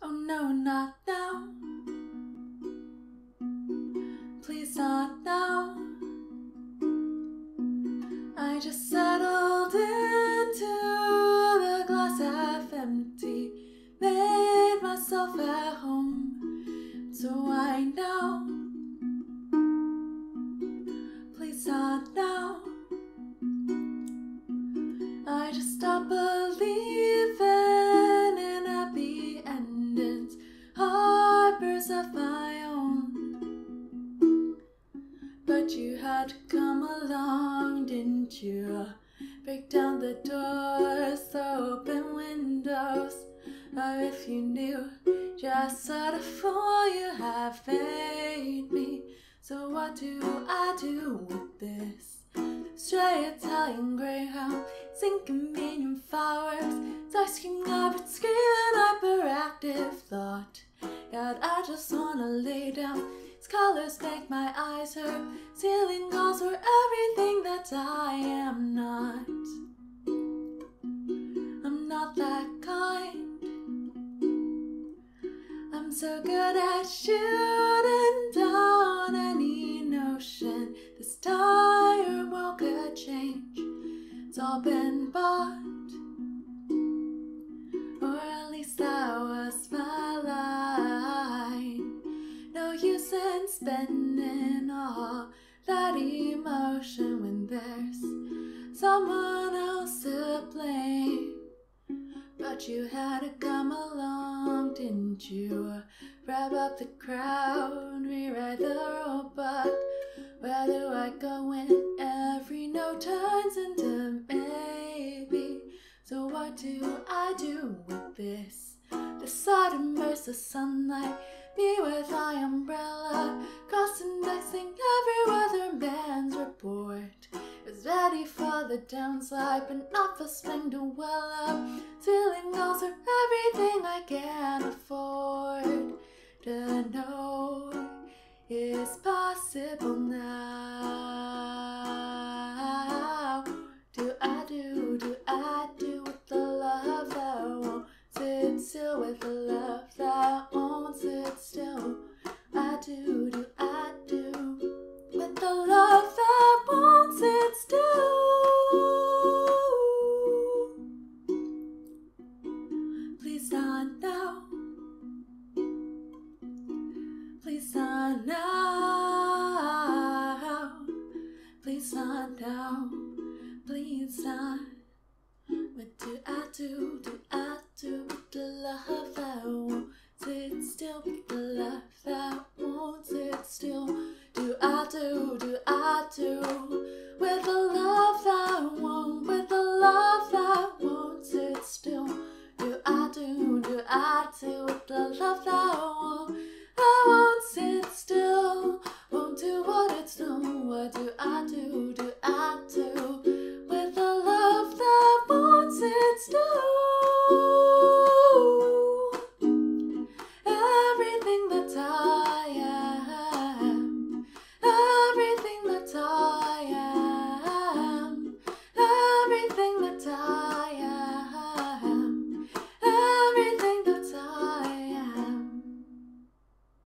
Oh no, not now. Please not now. I just settled into the glass half empty, made myself at home, so why now? Please not now. I just stopped believing in happy endings, harbors of my own. But you had to come along, didn't you? Break down the doors, throw open windows. Or if you knew just what a fool you have made me. So what do I do with this? Stray Italian Greyhound, sinking medium flowers, tasking up and screaming hyperactive thought. God, I just wanna lay down. These colors make my eyes hurt. Ceiling calls for everything that I am not. I'm not that kind. I'm so good at shooting down any notion this entire world could change. It's all been bought, or at least that was my line. No use in spending all that emotion when there's someone else to blame. But you had to come along, didn't you? Wrap up the crowd, rewrite the rulebook. Where do I go when every note turns into maybe? So what do I do with this? The sudden burst of sunlight, me with my umbrella, crossing indexing every weatherman's report. Is ready for the downslide, but not for spring to well up. Ceiling walls are everything I can afford to know is possible now. Do I do with the love that won't sit still, with the love that won't sit still? I do with the love that won't sit still. Please not now. Please not now. Please not now. Please not. What do I do with the love that won't sit still, with the love that won't sit still? Do I do with the love that won't, with the love that won't sit still? Do I do with the love that won't sit still? Won't do what it's done. What do I do